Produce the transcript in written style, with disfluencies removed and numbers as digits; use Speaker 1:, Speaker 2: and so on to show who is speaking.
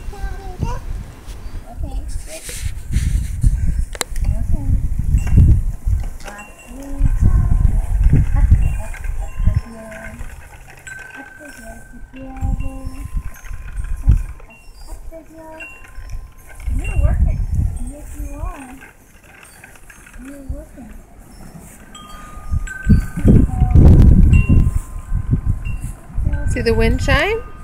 Speaker 1: Okay, good. Okay. You're working. Yes, you are. You're working.
Speaker 2: See the wind chime?